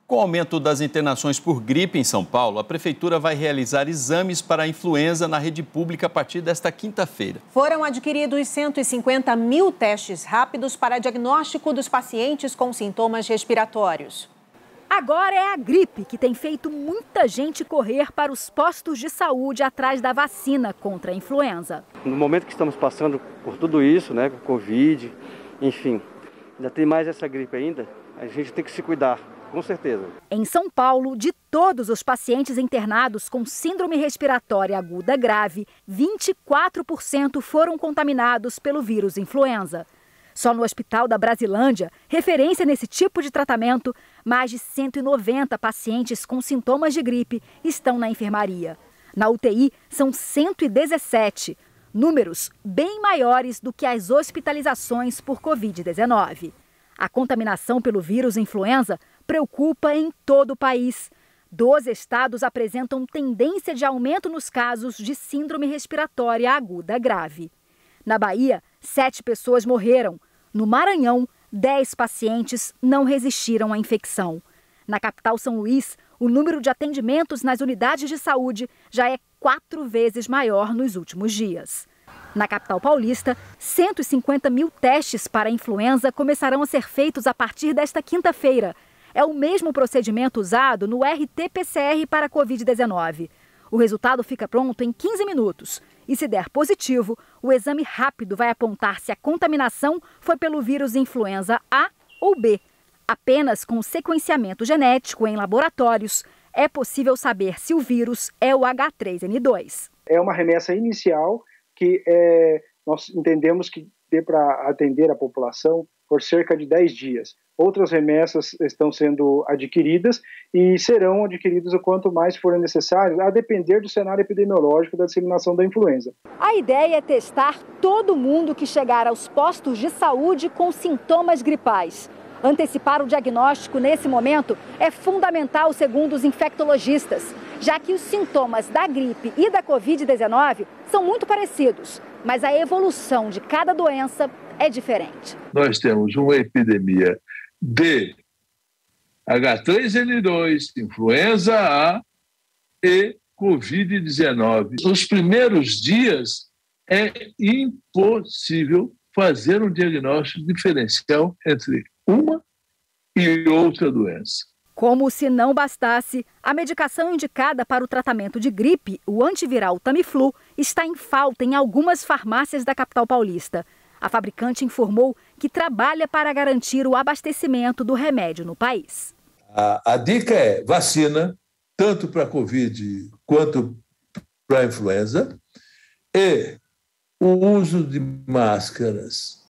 Com o aumento das internações por gripe em São Paulo, a Prefeitura vai realizar exames para a influenza na rede pública a partir desta quinta-feira. Foram adquiridos 150 mil testes rápidos para diagnóstico dos pacientes com sintomas respiratórios. Agora é a gripe que tem feito muita gente correr para os postos de saúde atrás da vacina contra a influenza. No momento que estamos passando por tudo isso, né, com Covid, enfim, ainda tem mais essa gripe ainda, a gente tem que se cuidar. Com certeza. Em São Paulo, de todos os pacientes internados com síndrome respiratória aguda grave, 24% foram contaminados pelo vírus influenza. Só no Hospital da Brasilândia, referência nesse tipo de tratamento, mais de 190 pacientes com sintomas de gripe estão na enfermaria. Na UTI, são 117, números bem maiores do que as hospitalizações por Covid-19. A contaminação pelo vírus influenza preocupa em todo o país. 12 estados apresentam tendência de aumento nos casos de síndrome respiratória aguda grave. Na Bahia, 7 pessoas morreram. No Maranhão, 10 pacientes não resistiram à infecção. Na capital São Luís, o número de atendimentos nas unidades de saúde já é 4 vezes maior nos últimos dias. Na capital paulista, 150 mil testes para a influenza começarão a ser feitos a partir desta quinta-feira. É o mesmo procedimento usado no RT-PCR para a Covid-19. O resultado fica pronto em 15 minutos. E se der positivo, o exame rápido vai apontar se a contaminação foi pelo vírus influenza A ou B. Apenas com o sequenciamento genético em laboratórios é possível saber se o vírus é o H3N2. É uma remessa inicial que nós entendemos que dê para atender a população por cerca de 10 dias. Outras remessas estão sendo adquiridas e serão adquiridas o quanto mais forem necessários, a depender do cenário epidemiológico da disseminação da influenza. A ideia é testar todo mundo que chegar aos postos de saúde com sintomas gripais. Antecipar o diagnóstico nesse momento é fundamental, segundo os infectologistas, já que os sintomas da gripe e da Covid-19 são muito parecidos, mas a evolução de cada doença é diferente. Nós temos uma epidemia de H3N2, influenza A e Covid-19. Nos primeiros dias é impossível fazer um diagnóstico diferencial entre uma e outra doença. Como se não bastasse, a medicação indicada para o tratamento de gripe, o antiviral Tamiflu, está em falta em algumas farmácias da capital paulista. A fabricante informou que trabalha para garantir o abastecimento do remédio no país. A dica é vacina, tanto para a Covid quanto para a influenza, e o uso de máscaras